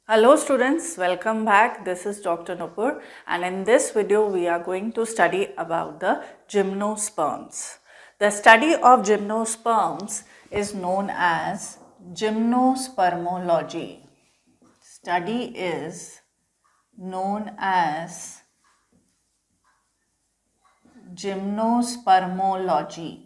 Hello students, welcome back. This is Dr. Nupur and in this video we are going to study about the gymnosperms. The study of gymnosperms is known as gymnospermology. Study is known as gymnospermology.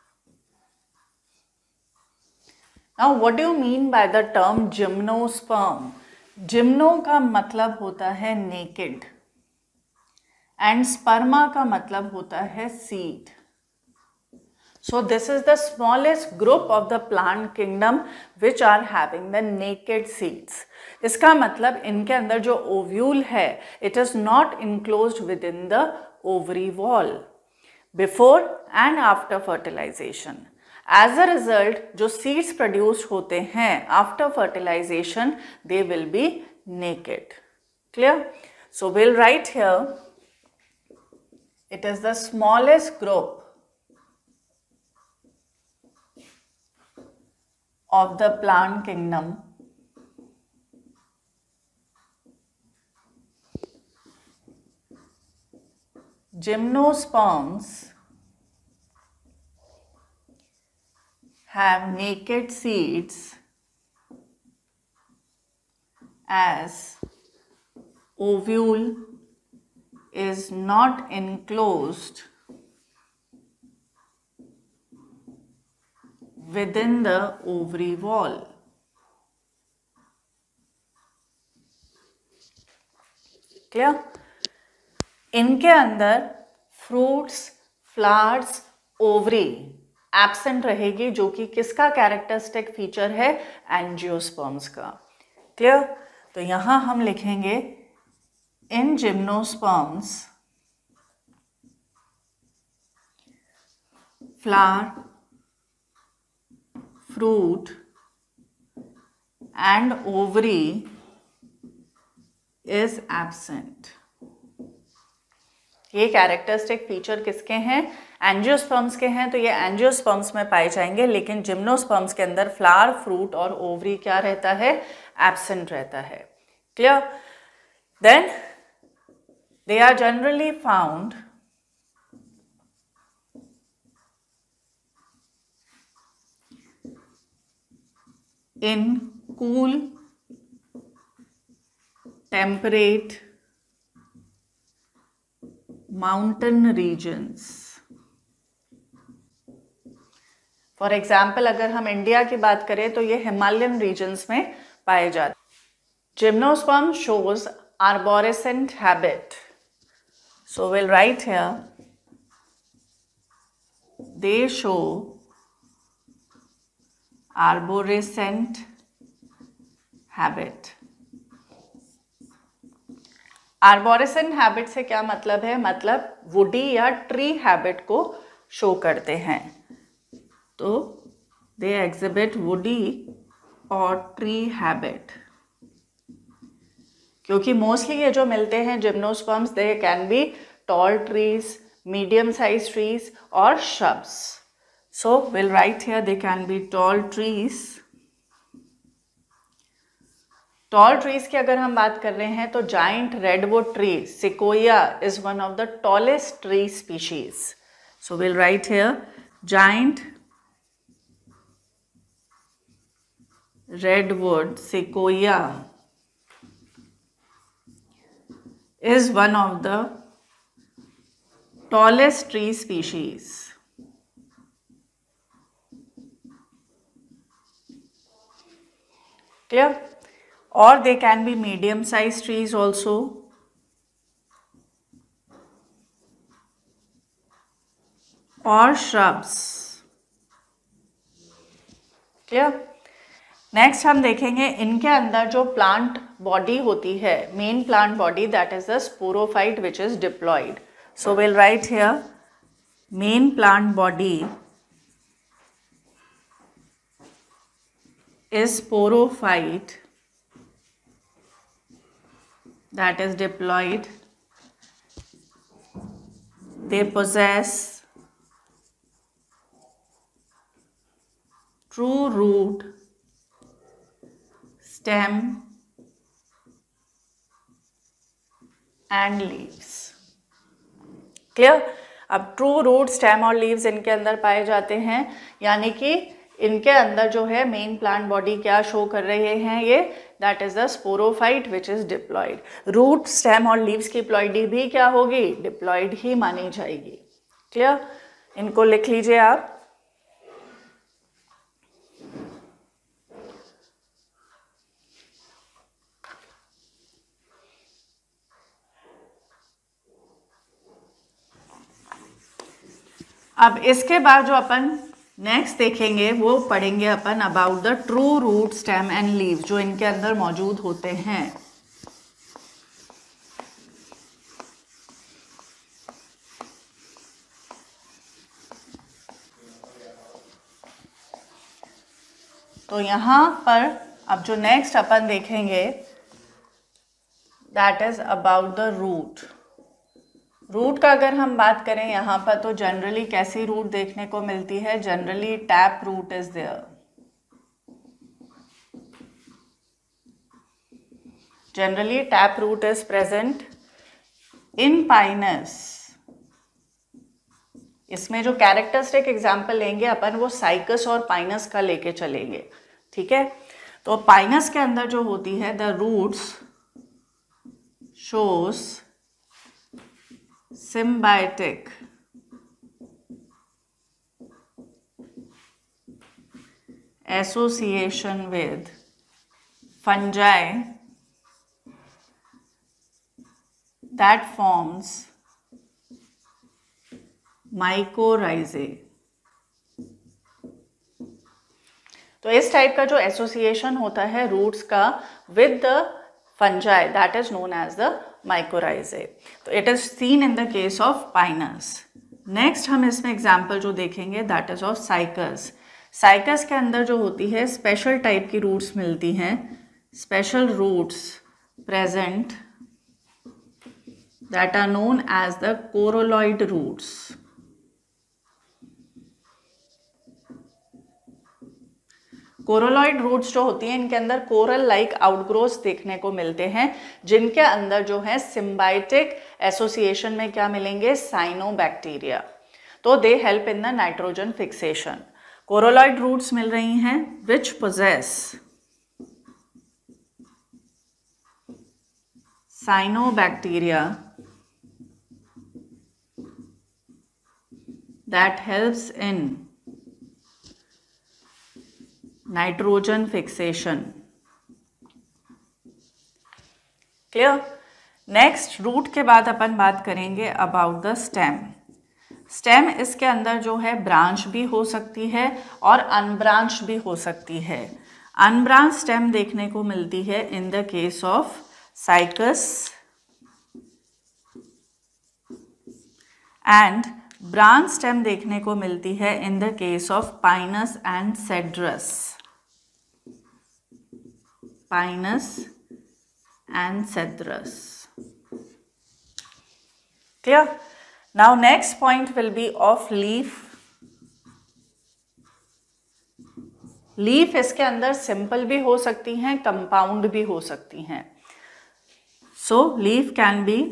Now what do you mean by the term gymnosperm? Gymno का मतलब होता है naked and स्पर्मा का मतलब होता है seed. So this is the smallest group of the plant kingdom which are having the naked seeds. इसका मतलब इनके अंदर जो ओव्यूल है it is not enclosed within the ovary wall before and after fertilization. As a result, जो seeds produced होते हैं after fertilization, they will be naked. Clear? So we'll write here, it is the smallest group of the plant kingdom gymnosperms have naked seeds as ovule is not enclosed within the ovary wall. Clear? इनके अंदर fruits, flowers, ovary absent रहेगी जो कि किसका characteristic feature है? Angiosperms का. Clear? तो यहां हम लिखेंगे in gymnosperms flower, fruit and ovary is absent. ये कैरेक्टरिस्टिक फीचर किसके हैं? एंजियोस्पर्म्स के हैं. तो ये एंजियोस्पर्म्स में पाए जाएंगे, लेकिन जिम्नोस्पर्म्स के अंदर फ्लावर, फ्रूट और ओवरी क्या रहता है? एब्सेंट रहता है. Clear? Then they are generally found in cool, temperate mountain regions. For example अगर हम इंडिया की बात करें तो ये हिमालयन रीजन्स में पाए जाते हैं. Gymnosperm shows arborescent habit. So will write here they show arborescent habit. Arborescent habit से क्या मतलब है? मतलब वुडी या ट्री हैबिट को शो करते हैं. तो दे एग्जिबिट वुडी और ट्री हैबिट. क्योंकि मोस्टली ये जो मिलते हैं gymnosperms they can be tall trees, medium size trees और shrubs. So will write here they can be tall trees. Tall trees की अगर हम बात कर रहे हैं तो giant redwood tree sequoia is one of the tallest tree species. So will write here giant redwood sequoia is one of the tallest tree species. Clear? Or they can be medium sized trees also. Or shrubs. Clear? Next हम देखेंगे इनके अंदर जो plant body होती है, main plant body, that is the sporophyte which is diploid. So will write here main plant body is sporophyte that is diploid. They possess true root, stem and leaves. Clear? अब true root, stem और leaves इनके अंदर पाए जाते हैं, यानी कि इनके अंदर जो है मेन प्लांट बॉडी क्या शो कर रहे हैं ये, that is the sporophyte which is diploid. Root, stem और लीव्स की प्लॉइडी भी क्या होगी, डिप्लॉयड ही मानी जाएगी। क्लियर? इनको लिख लीजिए आप। अब इसके बाद जो अपन नेक्स्ट देखेंगे वो पढ़ेंगे अपन about the true root, stem and leaf, जो इनके अंदर मौजूद होते हैं। तो यहाँ पर अब जो नेक्स्ट अपन देखेंगे that is about the root. Root का अगर हम बात करें यहाँ पर तो जनरली कैसी रूट देखने को मिलती है, generally tap root is there. Generally tap root is present in Pinus. इसमें जो कैरेक्टरिस्टिक एग्जाम्पल लेंगे अपन वो साइकस और पाइनस का लेके चलेंगे, ठीक है। तो पाइनस के अंदर जो होती है the roots shows symbiotic association with fungi that forms mycorrhizae। तो इस टाइप का जो एसोसिएशन होता है रूट्स का with the fungi that is known as the mycorrhizae। तो it is seen in the case of Pinus. Next हम इसमें एग्जाम्पल जो देखेंगे that is of Cycas. Cycas के अंदर जो होती है स्पेशल टाइप की रूट्स मिलती हैं, special roots present that are known as the coralloid roots. Coralloid roots जो होती हैं इनके अंदर कोरल लाइक आउटग्रोथ्स देखने को मिलते हैं, जिनके अंदर जो है सिम्बायोटिक एसोसिएशन में क्या मिलेंगे, साइनोबैक्टीरिया। तो they help in the nitrogen fixation. Coralloid roots मिल रही हैं which possess cyanobacteria that helps in nitrogen fixation. Clear? Next root के बाद अपन बात करेंगे अबाउट द स्टेम। स्टेम इसके अंदर जो है ब्रांच भी हो सकती है और अनब्रांच भी हो सकती है। अनब्रांच स्टेम देखने को मिलती है in the case of Cycas and branch stem देखने को मिलती है in the case of Pinus and Cedrus. Pinus and cedrus. Clear? Now next point will be of leaf. Leaf इसके अंदर सिंपल भी हो सकती हैं, कंपाउंड भी हो सकती हैं। So leaf can be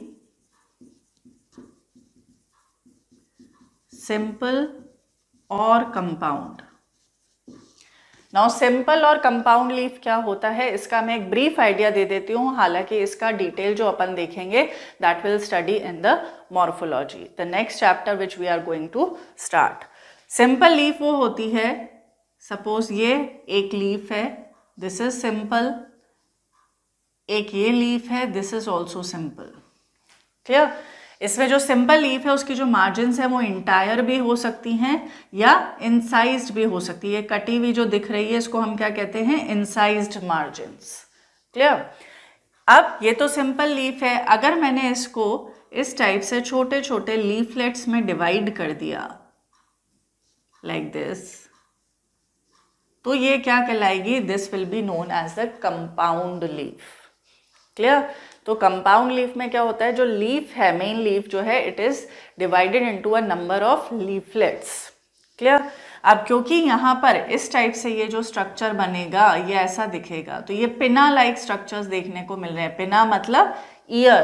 simple और कंपाउंड। नाउ सिंपल और कंपाउंड लीफ क्या होता है इसका मैं एक ब्रीफ आइडिया दे देती हूँ, हालांकि इसका डिटेल जो अपन देखेंगे that will study in the morphology, the next chapter which we are going to start. Simple leaf वो होती है, सपोज ये एक लीफ है, दिस इज सिंपल, एक ये लीफ है, this is also simple. Clear? इसमें जो सिंपल लीफ है उसकी जो मार्जिन्स है वो इंटायर भी हो सकती हैं या इंसाइज्ड भी हो सकती है। कटी हुई जो दिख रही है इसको हम क्या कहते हैं, इंसाइज्ड मार्जिन्स। क्लियर? अब ये तो सिंपल लीफ है, अगर मैंने इसको इस टाइप से छोटे छोटे लीफलेट्स में डिवाइड कर दिया लाइक दिस, तो ये क्या कहलाएगी, this will be known as the compound leaf. Clear? तो कंपाउंड लीफ में क्या होता है, जो लीफ है मेन लीफ जो है it is divided into a number of leaflets. Clear? अब क्योंकि यहाँ पर इस टाइप से ये जो स्ट्रक्चर बनेगा ये ऐसा दिखेगा, तो ये पिना लाइक स्ट्रक्चर्स देखने को मिल रहे हैं। पिना मतलब ईयर,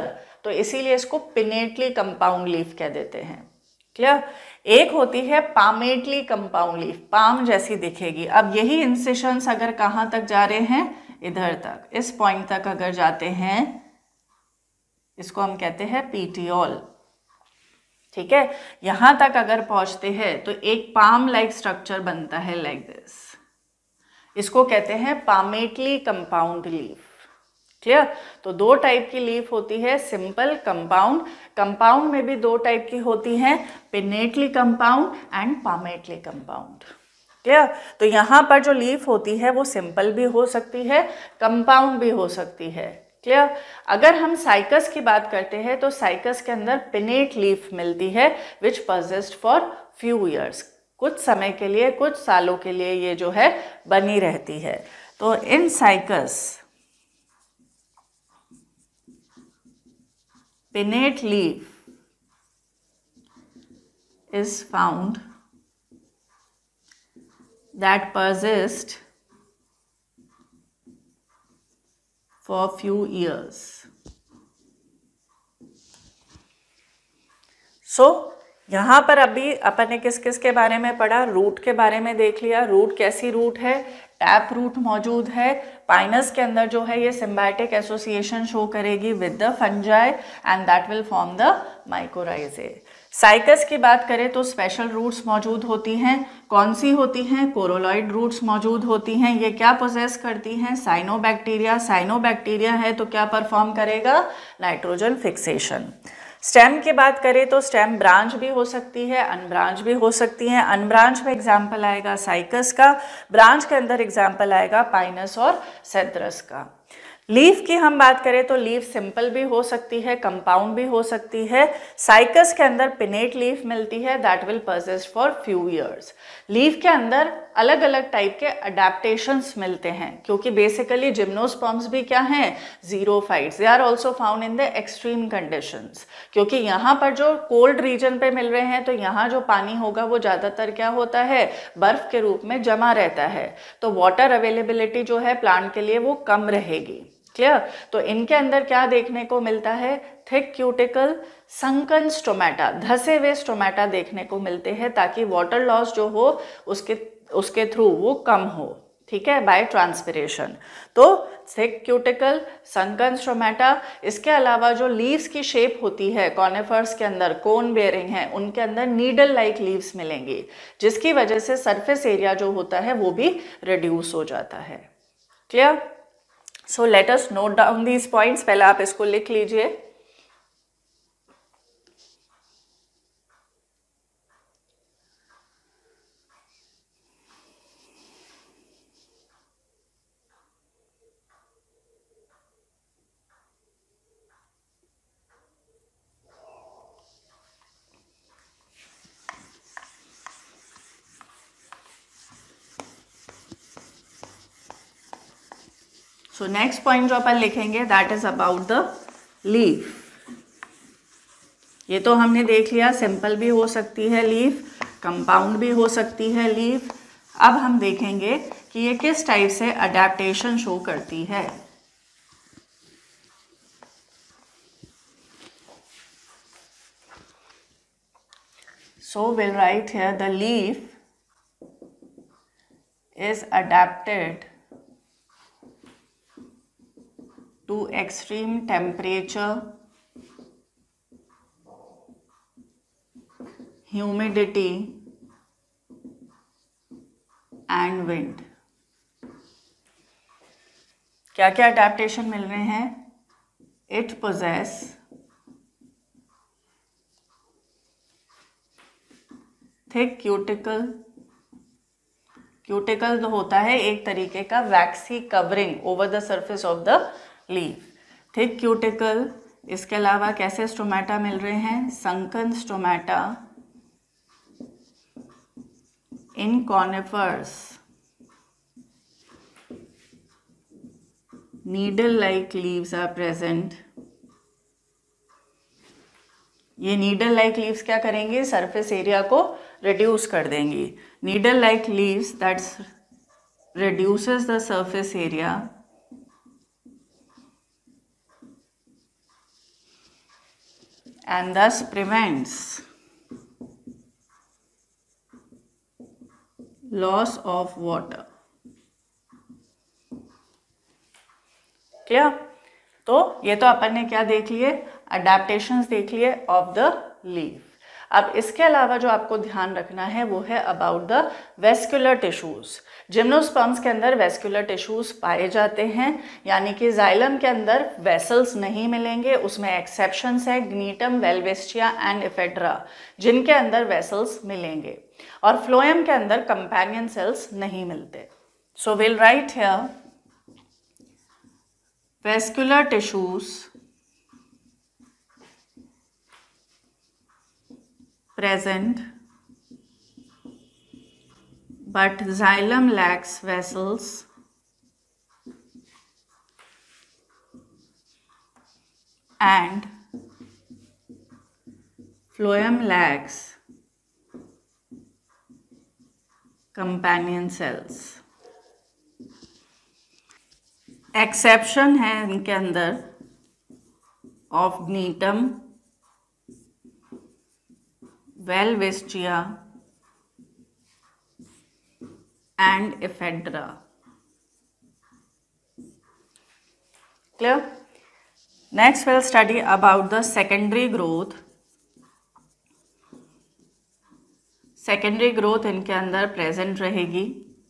तो इसीलिए इसको पिनेटली कंपाउंड लीफ कह देते हैं। क्लियर। एक होती है पामेटली कंपाउंड लीफ, पाम जैसी दिखेगी। अब यही इंसिशंस अगर कहाँ तक जा रहे हैं, इधर तक, इस पॉइंट तक अगर जाते हैं, इसको हम कहते हैं पीटियोल। ठीक है, यहां तक अगर पहुंचते हैं तो एक पाम लाइक स्ट्रक्चर बनता है लाइक दिस, इसको कहते हैं पामेटली कंपाउंड लीफ। क्लियर। तो दो टाइप की लीफ होती है, सिंपल, कंपाउंड। कंपाउंड में भी दो टाइप की होती हैं, pinnately compound and palmately compound. Clear. तो यहाँ पर जो लीफ होती है वो सिंपल भी हो सकती है, कंपाउंड भी हो सकती है। क्लियर। अगर हम साइकस की बात करते हैं तो साइकस के अंदर पिनेट लीफ मिलती है which persist for few years, कुछ समय के लिए, कुछ सालों के लिए ये जो है बनी रहती है। तो in Cycas pinnate leaf is found that persist for few years. So यहाँ पर अभी अपन ने किस किस के बारे में पढ़ा, रूट के बारे में देख लिया। रूट कैसी रूट है, टैप रूट मौजूद है। पाइनस के अंदर जो है ये सिम्बायोटिक एसोसिएशन शो करेगी with the fungi and that will form the mycorrhizae. Cycas की बात करें तो स्पेशल रूट्स मौजूद होती हैं। कौन सी होती हैं? कोरोलॉइड रूट्स मौजूद होती हैं। ये क्या पोजेस करती हैं? साइनोबैक्टीरिया। साइनोबैक्टीरिया है तो क्या परफॉर्म करेगा? Nitrogen fixation. स्टेम की बात करें तो स्टेम ब्रांच भी हो सकती है, अनब्रांच भी हो सकती है। अनब्रांच में एग्जाम्पल आएगा साइकस का, ब्रांच के अंदर एग्जाम्पल आएगा पाइनस और सेड्रस का। लीफ की हम बात करें तो लीफ सिंपल भी हो सकती है, कंपाउंड भी हो सकती है। साइकस के अंदर पिनेट लीफ मिलती है that will persist for few years. Leaf के अंदर अलग अलग टाइप के अडेप्टेशंस मिलते हैं क्योंकि बेसिकली जिम्नोस्पर्म्स भी क्या हैं? Xerophytes. They are also found in the extreme conditions, क्योंकि यहाँ पर जो कोल्ड रीजन पे मिल रहे हैं तो यहाँ जो पानी होगा वो ज़्यादातर क्या होता है? बर्फ के रूप में जमा रहता है, तो वाटर अवेलेबिलिटी जो है प्लांट के लिए वो कम रहेगी। क्लियर। तो इनके अंदर क्या देखने को मिलता है? थिक क्यूटिकल, संकन स्टोमेटा, धसे हुए स्टोमेटा देखने को मिलते हैं ताकि वाटर लॉस जो हो उसके थ्रू वो कम हो। ठीक है, बाय ट्रांसपिरेशन। तो थिक क्यूटिकल, संकन स्टोमेटा। इसके अलावा जो लीव्स की शेप होती है कॉनिफर्स के अंदर, कोन बेयरिंग है, उनके अंदर नीडल लाइक लीव्स मिलेंगी जिसकी वजह से सरफेस एरिया जो होता है वो भी रिड्यूस हो जाता है। Clear. So let us note down these points. पहले आप इसको लिख लीजिए। सो नेक्स्ट पॉइंट जो अपन लिखेंगे that is about the leaf. ये तो हमने देख लिया, सिंपल भी हो सकती है लीफ, कंपाउंड भी हो सकती है लीफ। अब हम देखेंगे कि ये किस टाइप से अडेप्टेशन शो करती है। So will write here the leaf is adapted to extreme temperature, humidity and wind। क्या क्या अडेप्टेशन मिल रहे हैं? It possess thick cuticle। Cuticle होता है एक तरीके का waxy covering over the surface of the leaf. Thick cuticle. इसके अलावा कैसे स्टोमेटा मिल रहे हैं? Sunken stomata in conifers, needle like leaves are present. ये नीडल लाइक लीव्स क्या करेंगे? सरफेस एरिया को रिड्यूस कर देंगी। Needle like leaves that's reduces the surface area and thus prevents loss of water. Clear? तो ये तो अपन ने क्या देख लिए, अडेप्टेशंस देख लिए ऑफ द लीफ। अब इसके अलावा जो आपको ध्यान रखना है वो है about the vascular tissues. Gymnosperms के अंदर वेस्कुलर टिश्यूज पाए जाते हैं, यानी कि जाइलम के अंदर वेसल्स नहीं मिलेंगे, उसमें एक्सेप्शंस है ग्नीटम, वेलवेस्टिया एंड इफेड्रा जिनके अंदर वेसल्स मिलेंगे, और फ्लोएम के अंदर कंपेनियन सेल्स नहीं मिलते। So will write here vascular tissues present but xylem lacks vessels and phloem lacks companion cells। Exception है इनके अंदर of Gnetum, Welwitschia and Ephedra. Clear? Next will study about the secondary growth. Secondary growth इनके अंदर present रहेगी।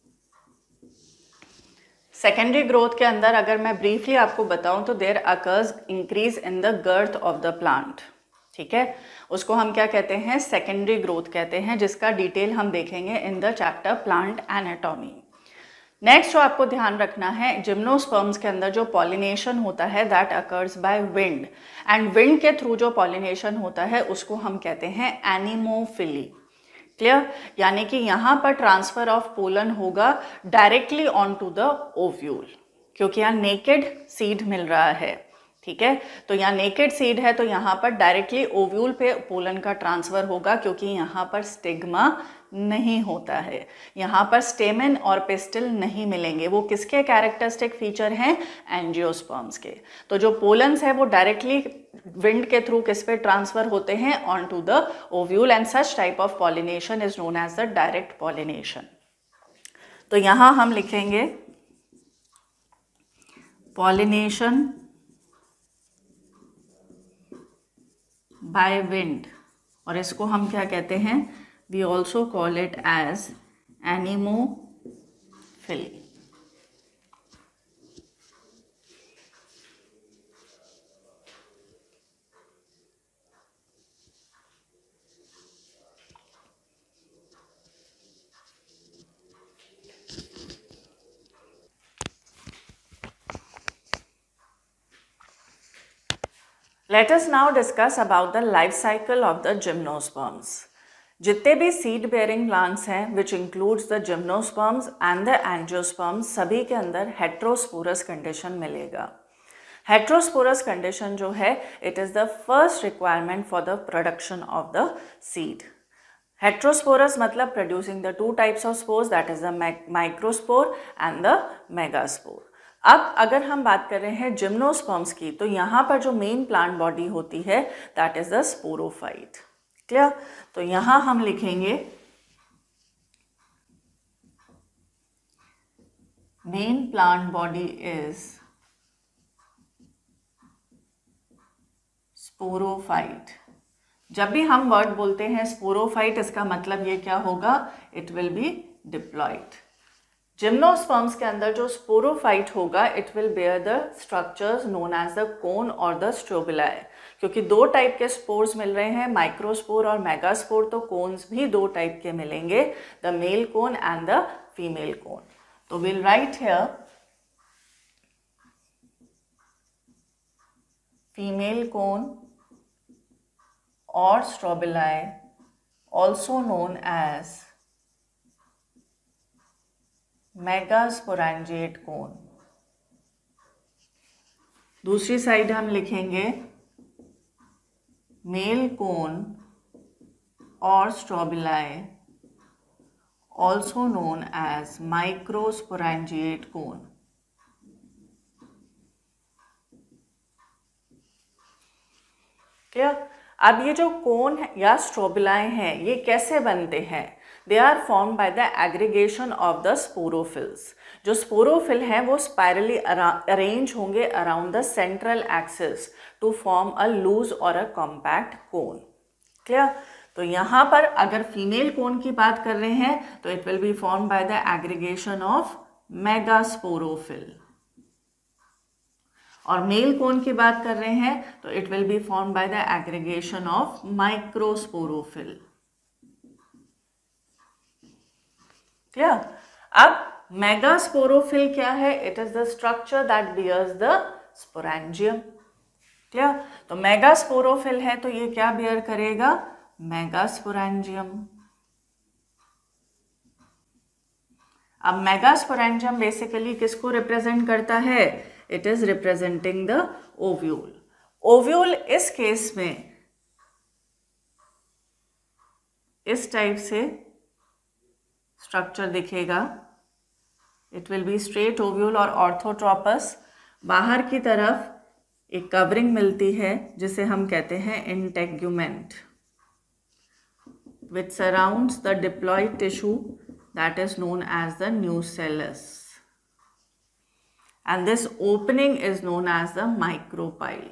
Secondary growth के अंदर अगर मैं ब्रीफली आपको बताऊं तो there occurs increase in the girth of the plant. ठीक है, उसको हम क्या कहते हैं, सेकेंडरी ग्रोथ कहते हैं, जिसका डिटेल हम देखेंगे in the chapter plant anatomy. Next जो आपको ध्यान रखना है, जिम्नोस्पर्म्स के अंदर जो पॉलिनेशन होता है that occurs by wind, and wind के थ्रू जो पॉलिनेशन होता है उसको हम कहते हैं एनिमोफिली। क्लियर? यानी कि यहाँ पर ट्रांसफर ऑफ पोलन होगा directly on to the ovule, क्योंकि यहाँ नेकेड सीड मिल रहा है। ठीक है, तो यहाँ नेकेड सीड है तो यहाँ पर डायरेक्टली ओव्यूल पे पोलन का ट्रांसफर होगा, क्योंकि यहाँ पर स्टिग्मा नहीं होता है, यहाँ पर स्टेमेन और पिस्टिल नहीं मिलेंगे। वो किसके कैरेक्टरिस्टिक फीचर हैं, एंजियोस्पर्म्स के। तो जो पोलन्स है वो डायरेक्टली विंड के थ्रू किस पे ट्रांसफर होते हैं, on to the ovule, and such type of pollination is known as the direct pollination. तो यहाँ हम लिखेंगे पॉलिनेशन बाय विंड, और इसको हम क्या कहते हैं, we also call it as anemophily. Let us now discuss about the life cycle of the gymnosperms. जितने भी सीड बेयरिंग प्लांट्स हैं which includes the gymnosperms and the angiosperms, सभी के अंदर हेट्रोस्पोरस कंडीशन मिलेगा। हेट्रोस्पोरस कंडीशन जो है it is the first requirement for the production of the seed. Heterosporous मतलब producing the two types of spores, that is the microspore and the megaspore. अब अगर हम बात कर रहे हैं जिम्नोस्पर्म्स की, तो यहाँ पर जो मेन प्लांट बॉडी होती है that is the sporophyte. Clear? तो यहाँ हम लिखेंगे main plant body is sporophyte. जब भी हम वर्ड बोलते हैं स्पोरोफाइट, इसका मतलब ये क्या होगा, it will be diploid. Gymnosperms के अंदर जो स्पोरोफाइट होगा it will bear the structures known as the cone और द स्ट्रोबिलाई, क्योंकि दो टाइप के स्पोर्स मिल रहे हैं, माइक्रोस्पोर और मेगास्पोर, तो कोन्स भी दो टाइप के मिलेंगे, the male cone and the female cone. तो will write here female cone or strobili, also known as megasporangiate cone। दूसरी साइड हम लिखेंगे मेल कोन और strobili, also known as microsporangiate cone। Clear? अब ये जो कोन या स्ट्रोबिलाए हैं ये कैसे बनते हैं? They are form by the aggregation of the sporophylls. जो स्पोरोफिल हैं वो स्पायरली अरेंज होंगे around the central axis to form a loose और अ कॉम्पैक्ट कोन। क्लियर? तो यहाँ पर अगर फीमेल कोन की बात कर रहे हैं तो it will be form by the aggregation of megasporophyll, और मेल कोन की बात कर रहे हैं तो it will be form by the aggregation of microsporophyll. Clear? अब मेगास्पोरोफिल क्या है? It is the structure that bears the sporangium. Clear? तो मेगास्पोरोफिल है तो ये क्या बियर करेगा? मेगास्पोरेंजियम। अब मेगास्पोरेंजियम बेसिकली किसको रिप्रेजेंट करता है? It is representing the ovule. Ovule इस केस में इस टाइप से स्ट्रक्चर दिखेगा। It will be straight ovule और ऑर्थोट्रोपस। बाहर की तरफ एक कवरिंग मिलती है जिसे हम कहते हैं integument, which surrounds the diploid tissue that is known as the nucellus, and this opening is known as the micropyle.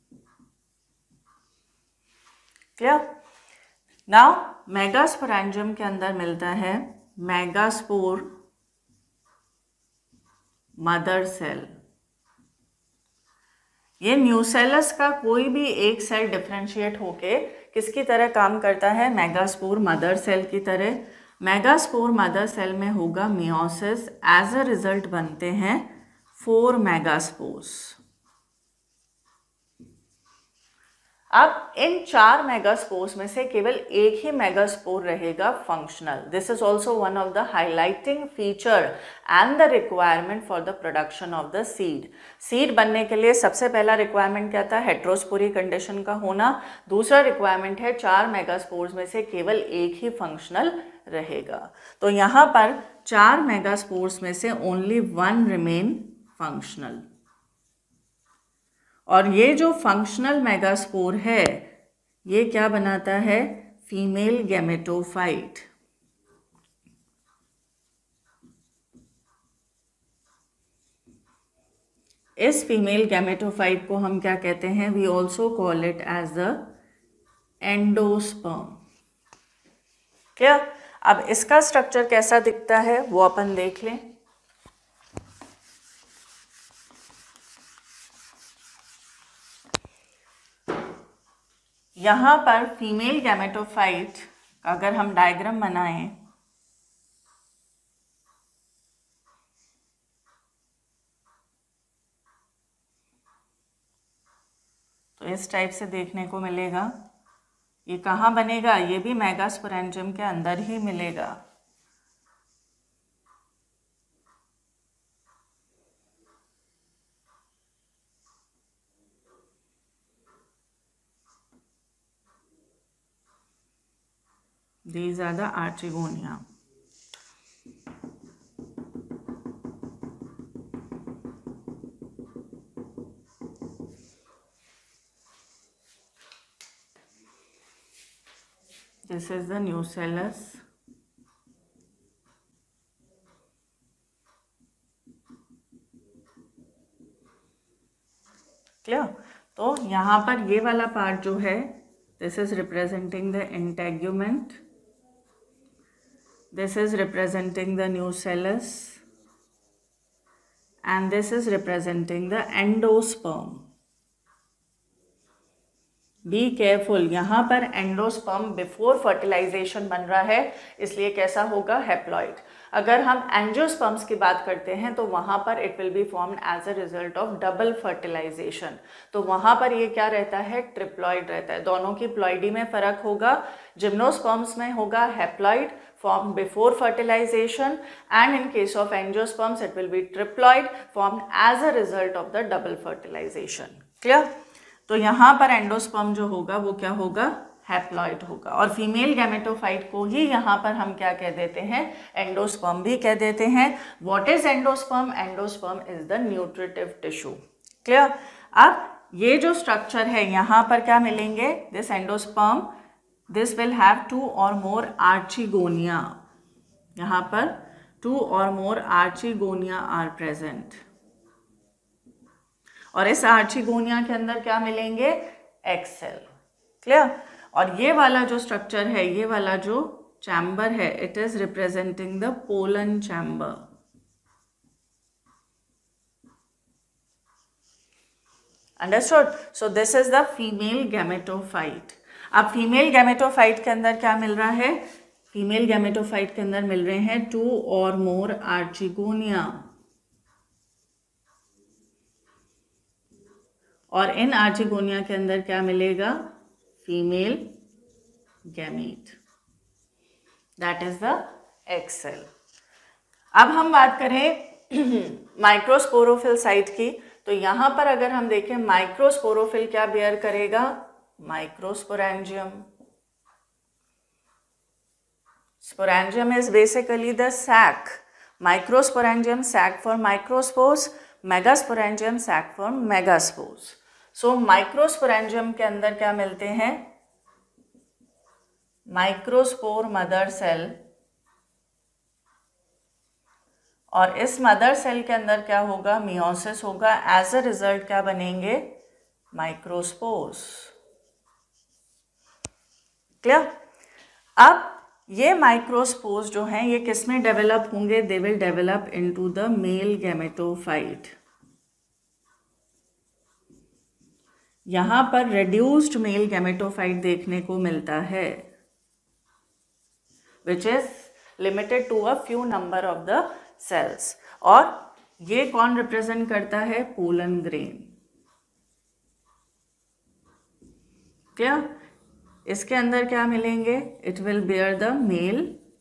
Clear? Now megasporangium के अंदर मिलता है मेगास्पोर मदर सेल। ये न्यूसेलस का कोई भी एक सेल डिफरेंशिएट होके किसकी तरह काम करता है? मेगास्पोर मदर सेल की तरह। मेगास्पोर मदर सेल में होगा मियोसिस। एज अ रिजल्ट बनते हैं 4 मेगास्पोर्स। अब इन 4 मेगास्पोर्स में से केवल एक ही मेगास्पोर रहेगा functional. This is also one of the highlighting feature and the requirement for the production of the seed. Seed बनने के लिए सबसे पहला रिक्वायरमेंट क्या था? हेट्रोस्पोरी कंडीशन का होना। दूसरा रिक्वायरमेंट है 4 मेगास्पोर्स में से केवल एक ही फंक्शनल रहेगा। तो यहाँ पर 4 मेगास्पोर्स में से ओनली 1 रिमेन फंक्शनल, और ये जो फंक्शनल मेगास्पोर है ये क्या बनाता है? Female gametophyte. इस फीमेल गैमेटोफाइट को हम क्या कहते हैं? We also call it as the endosperm. क्या? अब इसका स्ट्रक्चर कैसा दिखता है वो अपन देख लें। यहाँ पर फीमेल गैमेटोफाइट का अगर हम डायग्राम बनाएं तो इस टाइप से देखने को मिलेगा। ये कहाँ बनेगा? ये भी मेगास्पोरेंजियम के अंदर ही मिलेगा। These are the archegonia. This is the nucellus. Clear? तो यहाँ पर ये वाला पार्ट जो है this is representing the integument. This is representing the nucellus, and this is representing the endosperm. Be careful, यहाँ पर एंडोस्पर्म बिफोर फर्टिलाइजेशन बन रहा है, इसलिए कैसा होगा? हैप्लॉइड। अगर हम एंजियोस्पर्म्स की बात करते हैं तो वहाँ पर it will be formed as a result of double fertilization. तो वहाँ पर ये क्या रहता है? ट्रिप्लॉइड रहता है। दोनों की प्लॉइडी में फर्क होगा। जिम्नोस्पर्म्स में होगा haploid formed before fertilization, and in case of angiosperms it will be triploid formed as a result of the double fertilization. Clear? तो यहाँ पर एंडोस्पर्म जो होगा वो क्या होगा? हैप्लॉइड होगा। और फीमेल गैमेटोफाइट को ही यहाँ पर हम क्या कह देते हैं? एंडोस्पर्म भी कह देते हैं। What is endosperm? Endosperm is the nutritive tissue. Clear? अब ये जो स्ट्रक्चर है यहाँ पर क्या मिलेंगे, this endosperm, this will have 2 or more archegonia, यहाँ पर 2 or more archegonia are present, और इस आर्चिगोनिया के अंदर क्या मिलेंगे, एग सेल। क्लियर। और ये वाला जो स्ट्रक्चर है, ये वाला जो चैम्बर है, it is representing the pollen chamber. Understood. So this is the female gametophyte. अब फीमेल गैमेटोफाइट के अंदर क्या मिल रहा है, फीमेल गैमेटोफाइट के अंदर मिल रहे हैं 2 or more आर्चिगोनिया, और इन आर्चिगोनिया के अंदर क्या मिलेगा, female gamete, that is the egg cell. अब हम बात करें माइक्रोस्पोरोफिल साइट की, तो यहां पर अगर हम देखें माइक्रोस्पोरोफिल क्या बियर करेगा, microsporangium. Sporangium is basically the sac. Microsporangium sac for microspores, megasporangium sac for megaspores. So microsporangium के अंदर क्या मिलते हैं, माइक्रोस्पोर मदर सेल, और इस मदर सेल के अंदर क्या होगा, मियोसिस होगा, एज अ रिजल्ट क्या बनेंगे, माइक्रोस्पोर्स। क्लियर। अब ये माइक्रोस्पोर्स जो हैं ये किस में डेवलप होंगे, they will develop into the male gametophyte. यहां पर रेड्यूस्ड मेल गैमेटोफाइट देखने को मिलता है, which is limited to a few number of the cells. और ये कौन रिप्रेजेंट करता है, पोलन ग्रेन। क्या इसके अंदर क्या मिलेंगे, it will bear the male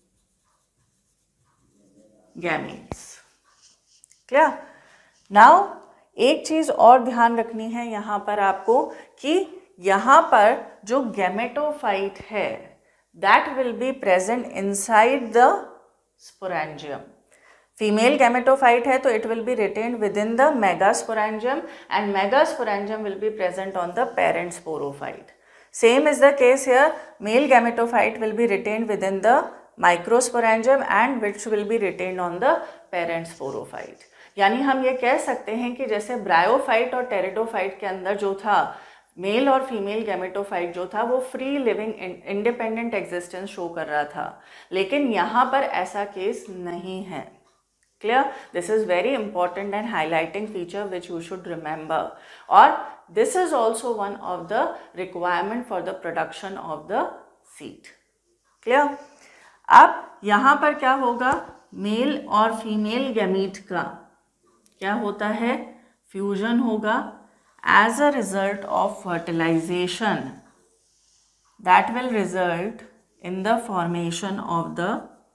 gametes. Clear. Now एक चीज और ध्यान रखनी है यहां पर आपको, कि यहां पर जो गैमेटोफाइट है that will be present inside the sporangium. Female gametophyte है तो it will be retained within the megasporangium, and megasporangium will be present on the parent sporophyte. Same is the case here. Male gametophyte will be retained within the microsporangium and which will be retained on the parent sporophyte. यानी हम ये कह सकते हैं कि जैसे bryophyte और pteridophyte के अंदर जो था मेल और फीमेल गैमेटोफाइट जो था वो free living independent existence show कर रहा था, लेकिन यहाँ पर ऐसा केस नहीं है। Clear? This is very important and highlighting feature which you should remember. Or this is also one of the requirement for the production of the seed. Clear? अब यहाँ पर क्या होगा, मेल और फीमेल गैमीट का क्या होता है, फ्यूजन होगा as a result of fertilization that will result in the formation of the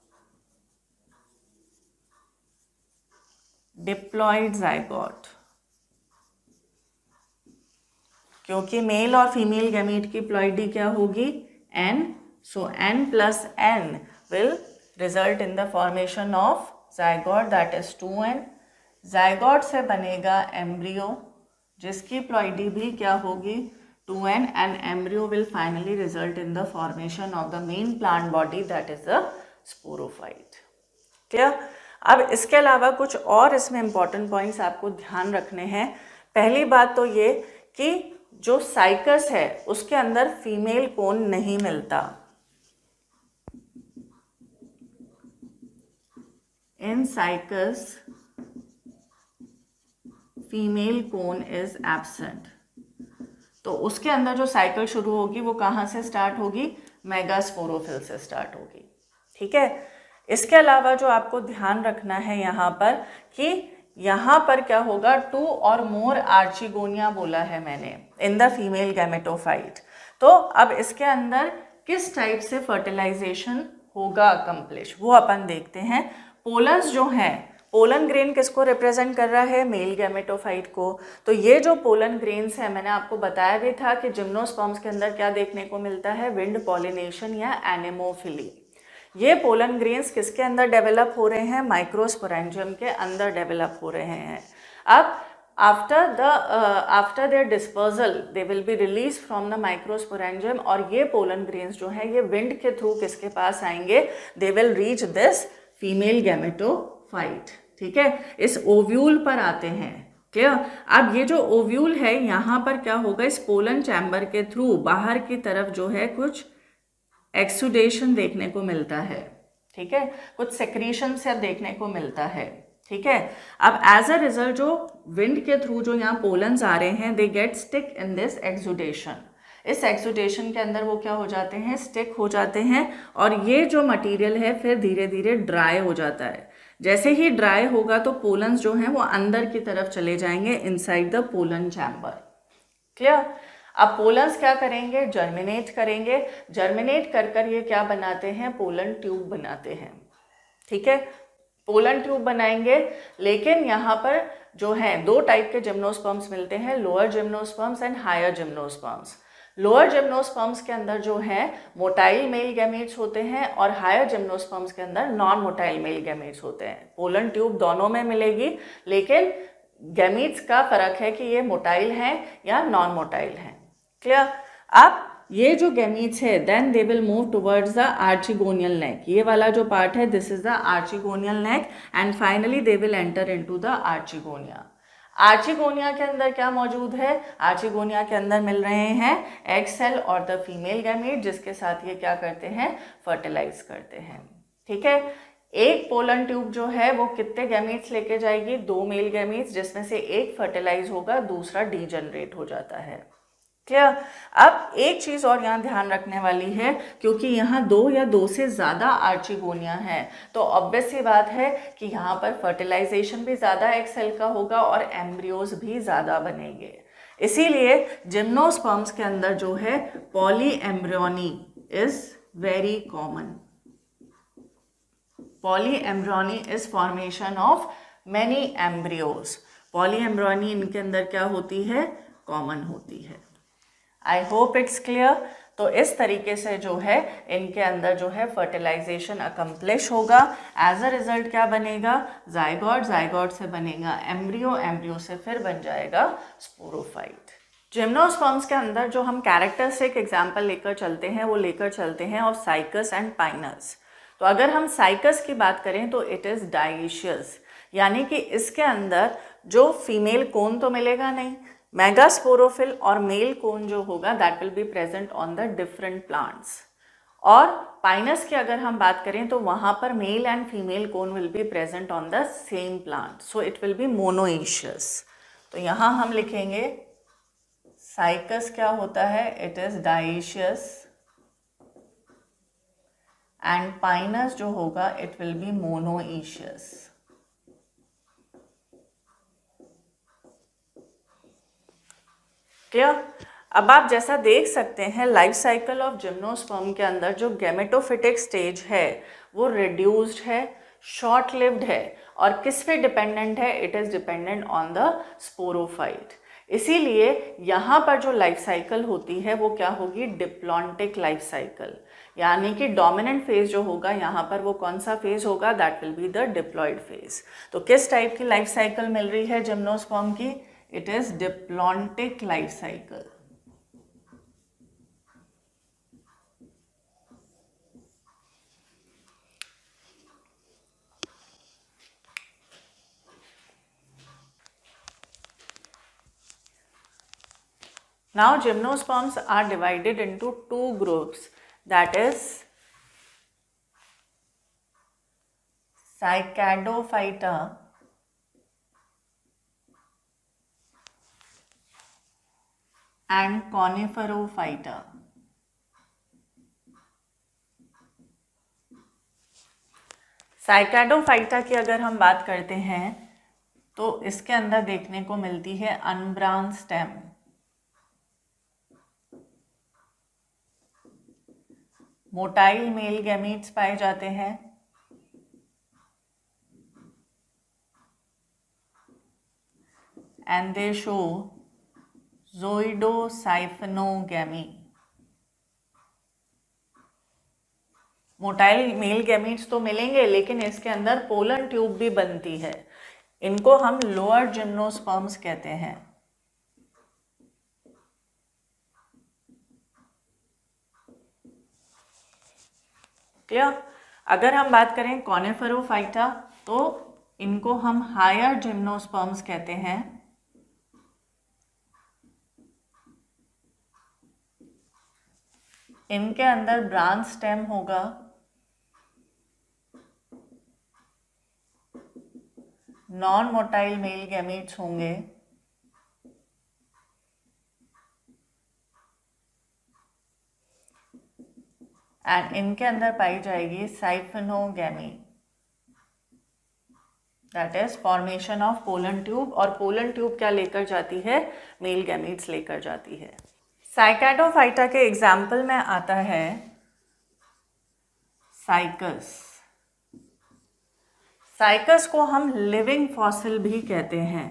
diploid zygote. क्योंकि मेल और फीमेल गैमीट की प्लॉइडी क्या होगी, n, so n plus n will result in the formation of zygote, that is 2n। zygote से बनेगा embryo जिसकी ploidy भी क्या होगी 2n, and embryo will finally result in the formation of the main plant body, that is the sporophyte। Clear. अब इसके अलावा कुछ और इसमें इंपॉर्टेंट पॉइंट्स आपको ध्यान रखने हैं। पहली बात तो ये कि जो साइकस है उसके अंदर फीमेल कोन नहीं मिलता, in Cycas female cone is absent. तो उसके अंदर जो साइकिल शुरू होगी वो कहाँ से स्टार्ट होगी, मेगास्पोरोफिल से स्टार्ट होगी। ठीक है। इसके अलावा जो आपको ध्यान रखना है यहाँ पर कि यहाँ पर क्या होगा, 2 or more आर्चिगोनिया बोला है मैंने इन द फीमेल गैमेटोफाइट। तो अब इसके अंदर किस टाइप से फर्टिलाइजेशन होगा अकम्प्लिश वो अपन देखते हैं। पोलन्स जो हैं, पोलन ग्रेन किसको रिप्रेजेंट कर रहा है, मेल गैमेटोफाइट को। तो ये जो पोलन ग्रेन्स है मैंने आपको बताया भी था कि जिम्नोस्पर्म्स के अंदर क्या देखने को मिलता है, विंड पॉलिनेशन या एनेमोफिली। ये पोलन ग्रेन्स किसके अंदर डेवलप हो रहे हैं, माइक्रोस्पोरेंजियम के अंदर डेवलप हो रहे हैं। अब after their dispersal they will be release from the microsporangium, और ये पोलन ग्रेन्स जो है ये विंड के थ्रू किसके पास आएंगे, they will reach this female gametophyte, ठीक है, इस ओव्यूल पर आते हैं। क्लियर। अब ये जो ओव्यूल है यहाँ पर क्या होगा, इस पोलन चैम्बर के थ्रू बाहर की तरफ जो है कुछ एक्सुडेशन देखने को मिलता है, ठीक है, कुछ सेक्रीशन से देखने को मिलता है, ठीक है। अब एज अ रिजल्ट जो विंड के थ्रू जो यहाँ पोलन्स आ रहे हैं, they get stick in this exudation, इस एक्सुडेशन के अंदर वो क्या हो जाते हैं, स्टिक हो जाते हैं, और ये जो मटेरियल है फिर धीरे धीरे ड्राई हो जाता है। जैसे ही ड्राई होगा तो पोलन्स जो हैं वो अंदर की तरफ चले जाएंगे inside the pollen chamber. Clear. अब पोलन्स क्या करेंगे, जर्मिनेट करेंगे, जर्मिनेट कर कर ये क्या बनाते हैं, पोलन ट्यूब बनाते हैं, ठीक है, पोलन ट्यूब बनाएंगे। लेकिन यहाँ पर जो है दो टाइप के जिम्नोस्पर्म्स मिलते हैं, lower gymnosperms and higher gymnosperms. Lower gymnosperms के अंदर जो है मोटाइल मेल गैमेट्स होते हैं, और हायर जिम्नोस्पर्म्स के अंदर नॉन मोटाइल मेल गैमेट्स होते हैं। पोलन ट्यूब दोनों में मिलेगी, लेकिन गैमेट्स का फर्क है कि ये मोटाइल हैं या नॉन मोटाइल हैं। क्लियर। अब ये जो गैमेट्स है then they will move towards the archegonial neck, ये वाला जो पार्ट है this is the archegonial neck, and finally they will enter into the archegonia. Archegonia के अंदर क्या मौजूद है, आर्चिगोनिया के अंदर मिल रहे हैं एग सेल और द फीमेल गैमेट, जिसके साथ ये क्या करते हैं, फर्टिलाइज करते हैं, ठीक है। एक पोलन ट्यूब जो है वो कितने गैमेट्स लेके जाएगी, दो मेल गैमेट्स, जिसमें से एक फर्टिलाइज होगा, दूसरा डीजनरेट हो जाता है। क्लियर। अब एक चीज और यहाँ ध्यान रखने वाली है, क्योंकि यहाँ दो या दो से ज्यादा आर्चिगोनिया है, तो ऑब्वियस सी बात है कि यहाँ पर फर्टिलाइजेशन भी ज्यादा एक सेल का होगा और एम्ब्रियोज भी ज्यादा बनेंगे। इसीलिए जिम्नोस्पर्म्स के अंदर जो है polyembryony is very common. Polyembryony is formation of many embryos. Polyembryony इनके अंदर क्या होती है, कॉमन होती है। I hope it's clear. तो इस तरीके से जो है इनके अंदर जो है फर्टिलाइजेशन अकम्प्लिश होगा। एज अ रिजल्ट क्या बनेगा, जाइगोट, जाइगोट से बनेगा एम्ब्रियो, एम्ब्रियो से फिर बन जाएगा स्पोरोफाइट। जिम्नोस्पर्म्स के अंदर जो हम कैरेक्टरिस्टिक एग्जाम्पल लेकर चलते हैं वो लेकर चलते हैं ऑफ साइकस एंड पाइनस। तो अगर हम साइकस की बात करें तो इट इज़ डाइशियस, यानी कि इसके अंदर जो फीमेल कोन तो मिलेगा नहीं, मेगास्पोरोफिल और मेल कोन जो होगा that will be present on the different plants. और पाइनस की अगर हम बात करें तो वहाँ पर male and female cone will be present on the same plant, so it will be monoecious. तो यहाँ हम लिखेंगे साइकस क्या होता है, it is dioecious, and Pinus जो होगा it will be monoecious. Clear. अब आप जैसा देख सकते हैं लाइफ साइकिल ऑफ जिम्नोस्पर्म के अंदर जो गैमेटोफिटिक स्टेज है वो रिड्यूस्ड है, शॉर्ट लिव्ड है, और किस पे डिपेंडेंट है, it is dependent on the sporophyte. इसीलिए यहाँ पर जो लाइफ साइकिल होती है वो क्या होगी, डिप्लॉन्टिक लाइफ साइकिल, यानी कि डोमिनेंट फेज जो होगा यहाँ पर वो कौन सा फेज होगा, that will be the diploid phase. तो किस टाइप की लाइफ साइकिल मिल रही है जिम्नोस्पर्म की, it is diplontic life cycle. Now gymnosperms are divided into two groups, that is Cycadophyta and Coniferophyta. साइकैडोफाइटा की अगर हम बात करते हैं तो इसके अंदर देखने को मिलती है unbranch stem, motile male gametes पाए जाते हैं, and they show zooidosiphonogamy. Motile male gametes तो मिलेंगे लेकिन इसके अंदर पोलन ट्यूब भी बनती है। इनको हम लोअर जिम्नोस्पर्म्स कहते हैं। क्लियर? अगर हम बात करें कॉनिफेरोफाइटा तो इनको हम हायर जिम्नोस्पर्म्स कहते हैं। इनके अंदर ब्रांच स्टेम होगा, नॉन मोटाइल मेल गैमीट्स होंगे, एंड इनके अंदर पाई जाएगी siphonogamy, that is formation of pollen tube. और पोलन ट्यूब क्या लेकर जाती है? मेल गैमीट्स लेकर जाती है। साइकेडोफाइटा के एग्जाम्पल में आता है साइकस। साइकस को हम लिविंग फॉसिल भी कहते हैं।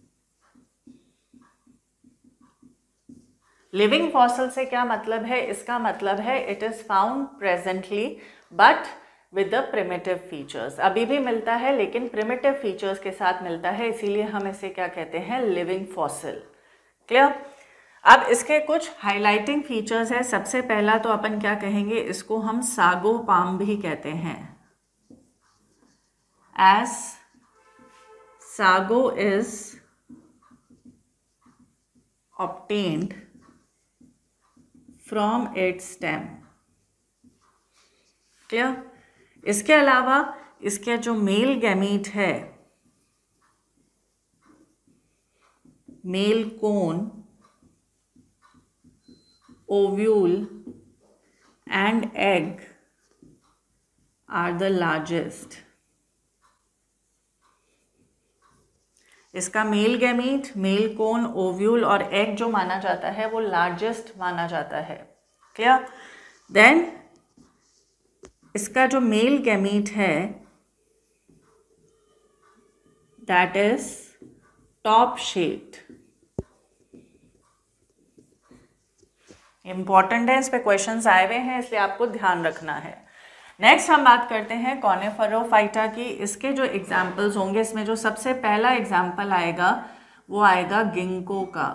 लिविंग फॉसिल से क्या मतलब है? इसका मतलब है it is found presently but with the primitive features. अभी भी मिलता है लेकिन प्रिमिटिव फीचर्स के साथ मिलता है, इसीलिए हम इसे क्या कहते हैं? Living fossil. क्लियर? अब इसके कुछ हाइलाइटिंग फीचर्स है। सबसे पहला तो अपन क्या कहेंगे? इसको हम सागो पाम भी कहते हैं, as sago is obtained from its stem। Clear? इसके अलावा इसके जो मेल गैमीट है, male cone, ovule and egg are the largest. इसका male gamete, male cone, ovule और एग जो माना जाता है वो लार्जेस्ट माना जाता है। क्लियर? देन इसका जो मेल गैमीट है that is top shaped. Important है, इस पे क्वेश्चंस आए हुए हैं इसलिए आपको ध्यान रखना है। नेक्स्ट हम बात करते हैं कॉनिफेरोफाइटा की। इसके जो एग्जाम्पल्स होंगे, इसमें जो सबसे पहला एग्जाम्पल आएगा वो आएगा गिंको का।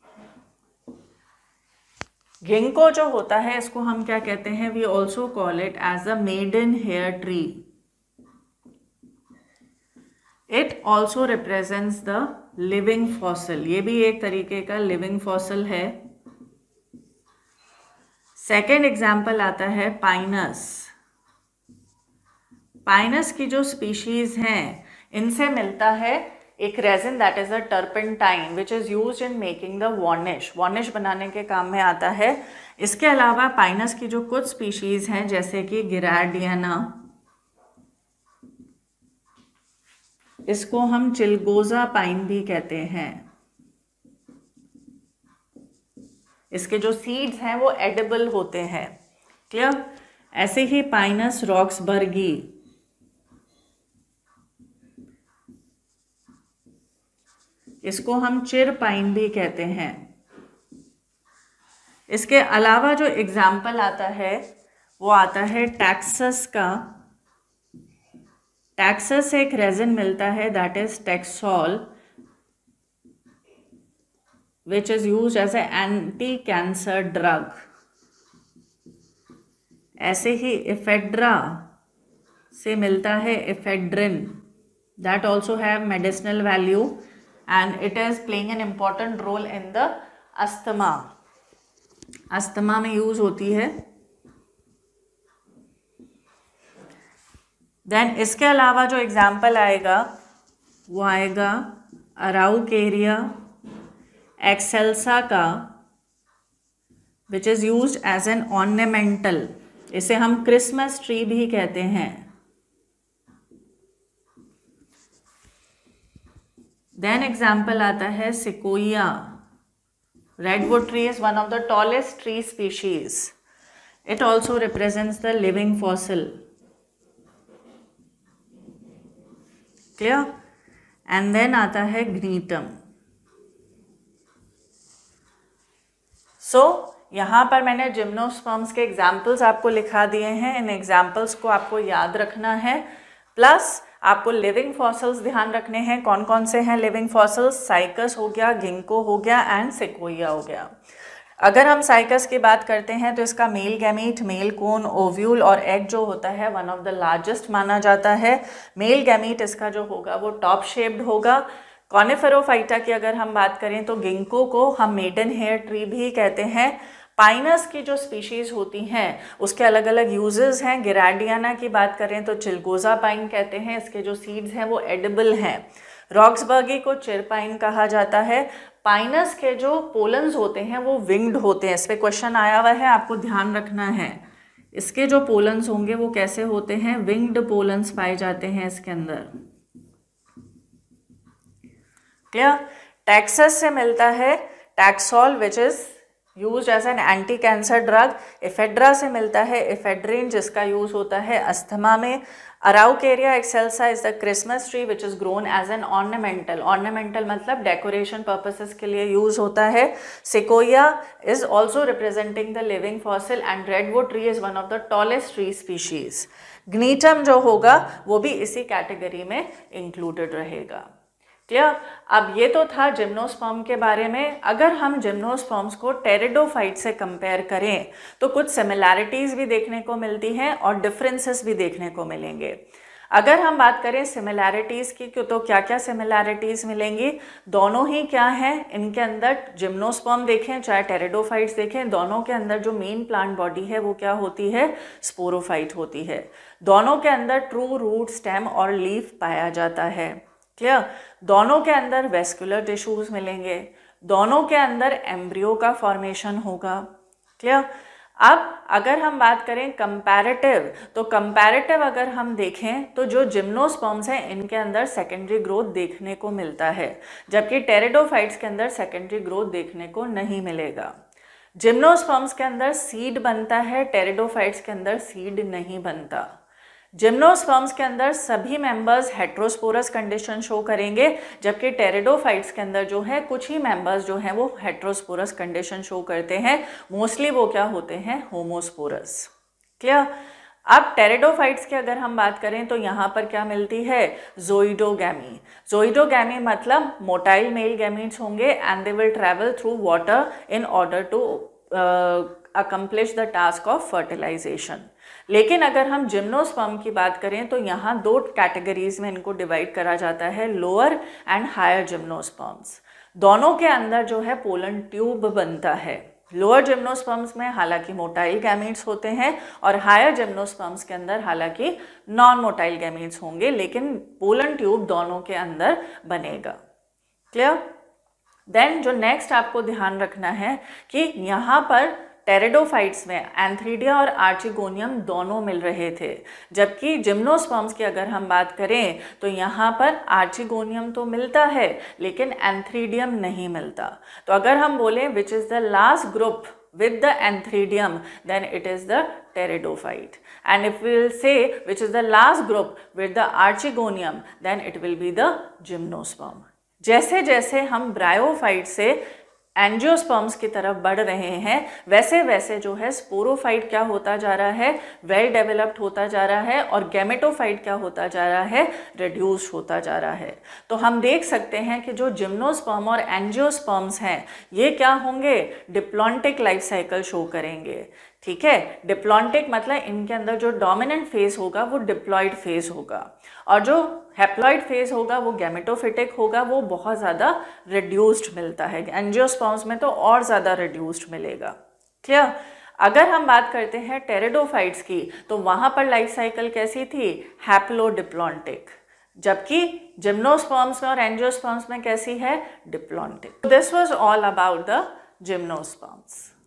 गिंको जो होता है इसको हम क्या कहते हैं? We also call it as a maiden hair tree. It also represents the living fossil. ये भी एक तरीके का लिविंग फॉसिल है। सेकेंड एग्जाम्पल आता है पाइनस। पाइनस की जो स्पीशीज हैं इनसे मिलता है एक resin that is a turpentine which is used in making the varnish. Varnish बनाने के काम में आता है। इसके अलावा पाइनस की जो कुछ स्पीशीज हैं जैसे कि गिरार्डियाना, इसको हम चिलगोजा पाइन भी कहते हैं। इसके जो सीड्स हैं वो एडिबल होते हैं। क्लियर? ऐसे ही पाइनस रॉक्सबर्गी, इसको हम चिर पाइन भी कहते हैं। इसके अलावा जो एग्जाम्पल आता है वो आता है टैक्सस का। टैक्सस से एक रेजिन मिलता है that is taxol which is used as a anti cancer drug. ऐसे ही इफेड्रा से मिलता है ephedrine that also have medicinal value and it is playing an important role in the asthma। Asthma में यूज होती है। देन इसके अलावा जो एग्जाम्पल आएगा वो आएगा अराउकेरिया एक्सेल्सा का which is used as an ornamental. इसे हम क्रिसमस ट्री भी कहते हैं। देन एग्जाम्पल आता है sequoia. Redwood tree is one of the tallest tree species. It also represents the living fossil. Clear? And then आता है ग्नीटम। सो यहाँ पर मैंने जिम्नोस्पर्म्स के एग्जाम्पल्स आपको लिखा दिए हैं। इन एग्जाम्पल्स को आपको याद रखना है। प्लस आपको लिविंग फॉसिल्स ध्यान रखने हैं। कौन कौन से हैं लिविंग फॉसिल्स? साइकस हो गया, गिंको हो गया एंड सिक्वोइया हो गया। अगर हम साइकस की बात करते हैं तो इसका male gamete, male cone, ovule और एग जो होता है वन ऑफ द लार्जेस्ट माना जाता है। मेल गैमीट इसका जो होगा वो टॉप शेप्ड होगा। कॉनिफेरोफाइटा की अगर हम बात करें तो गिंको को हम मेडन हेयर ट्री भी कहते हैं। पाइनस की जो स्पीशीज़ होती हैं उसके अलग अलग यूजेस हैं। गिराडियाना की बात करें तो चिलगोजा पाइन कहते हैं, इसके जो सीड्स हैं वो एडिबल हैं। रॉक्सबर्गी को चिरपाइन कहा जाता है। पाइनस के जो पोलन्स होते हैं वो विंग्ड होते हैं। इस पर क्वेश्चन आया हुआ है, आपको ध्यान रखना है। इसके जो पोलन्स होंगे वो कैसे होते हैं? विंग्ड पोलन्स पाए जाते हैं इसके अंदर। क्लियर? टैक्सस से मिलता है taxol which is use as an anti cancer drug. Ephedra से मिलता है इफेड्रिन जिसका यूज होता है अस्थमा में। Araucaria excelsa is the Christmas tree which is grown as an ornamental. Ornamental मतलब डेकोरेशन पर्पसेस के लिए यूज होता है। Sequoia is also representing the living fossil and redwood tree is one of the tallest tree species. Gnetum जो होगा वो भी इसी कैटेगरी में इंक्लूडेड रहेगा। क्लियर? अब ये तो था जिम्नोस्पर्म के बारे में। अगर हम जिम्नोस्पर्म्स को टेरिडोफाइट से कंपेयर करें तो कुछ सिमिलैरिटीज़ भी देखने को मिलती हैं और डिफरेंसेस भी देखने को मिलेंगे। अगर हम बात करें सिमिलैरिटीज़ की तो क्या क्या सिमिलैरिटीज़ मिलेंगी? दोनों ही क्या हैं इनके अंदर? जिम्नोस्पर्म देखें चाहे टेरिडोफाइट्स देखें, दोनों के अंदर जो मेन प्लांट बॉडी है वो क्या होती है? स्पोरोफाइट होती है। दोनों के अंदर ट्रू रूट, स्टेम और लीफ पाया जाता है। क्लियर? दोनों के अंदर वेस्कुलर टिश्यूज मिलेंगे। दोनों के अंदर एम्ब्रियो का फॉर्मेशन होगा। क्लियर? अब अगर हम बात करें कंपैरेटिव, तो कंपैरेटिव अगर हम देखें तो जो जिम्नोस्पर्म्स हैं इनके अंदर सेकेंडरी ग्रोथ देखने को मिलता है, जबकि टेरिडोफाइट्स के अंदर सेकेंडरी ग्रोथ देखने को नहीं मिलेगा। जिम्नोस्पर्म्स के अंदर सीड बनता है, टेरिडोफाइट्स के अंदर सीड नहीं बनता। जिम्नोस्पर्म्स के अंदर सभी मेंबर्स हेट्रोस्पोरस कंडीशन शो करेंगे, जबकि टेरिडोफाइट्स के अंदर जो है कुछ ही मेंबर्स जो हैं वो हेट्रोस्पोरस कंडीशन शो करते हैं। मोस्टली वो क्या होते हैं? होमोस्पोरस। क्लियर? अब टेरिडोफाइट्स की अगर हम बात करें तो यहाँ पर क्या मिलती है? ज़ोइडोगैमी। ज़ोइडोगैमी मतलब मोटाइल मेल गैमीट्स होंगे and they will travel through water in order to accomplish the task of fertilization. लेकिन अगर हम जिम्नोस्पर्म की बात करें तो यहाँ दो कैटेगरीज में इनको डिवाइड करा जाता है, लोअर एंड हायर जिम्नोस्पर्म्स। दोनों के अंदर जो है पोलन ट्यूब बनता है। लोअर जिम्नोस्पर्म्स में हालांकि मोटाइल गैमीट्स होते हैं और हायर जिम्नोस्पर्म्स के अंदर हालांकि नॉन मोटाइल गैमीट्स होंगे, लेकिन पोलन ट्यूब दोनों के अंदर बनेगा। क्लियर? देन जो नेक्स्ट आपको ध्यान रखना है कि यहाँ पर टेरिडोफाइट्स में एंथ्रीडिया और आर्चिगोनियम दोनों मिल रहे थे, जबकि जिम्नोस्पर्म्स की अगर हम बात करें तो यहाँ पर आर्चिगोनियम तो मिलता है लेकिन एंथ्रीडियम नहीं मिलता। तो अगर हम बोलें which is the last group with the anthridium, then it is the pteridophyte. And if we will say which is the last group with the archegonium, then it will be the gymnosperm. जैसे जैसे हम bryophyte से angiosperms की तरफ बढ़ रहे हैं वैसे वैसे जो है स्पोरोफाइट क्या होता जा रहा है? वेल डेवलप्ड होता जा रहा है, और गैमेटोफाइट क्या होता जा रहा है? रिड्यूस्ड होता जा रहा है। तो हम देख सकते हैं कि जो जिम्नोस्पर्म और एंजियोस्पर्म्स हैं ये क्या होंगे? डिप्लॉन्टिक लाइफ साइकिल शो करेंगे। ठीक है? डिप्लॉन्टिक मतलब इनके अंदर जो डोमिनेंट फेज होगा वो डिप्लॉइड फेज होगा, और जो हैप्लॉइड फेज होगा वो गैमेटोफिटिक होगा, वो बहुत ज़्यादा रिड्यूस्ड मिलता है। एंजियोस्पर्म्स में तो और ज़्यादा रिड्यूस्ड मिलेगा। क्लियर? अगर हम बात करते हैं टेरिडोफाइट्स की तो वहाँ पर लाइफ साइकिल कैसी थी? हैप्लोडिप्लॉन्टिक, जबकि जिम्नोस्पर्म्स में और एंजियोस्पर्म्स में कैसी है? Diplontic. This was all about the gymnosperms.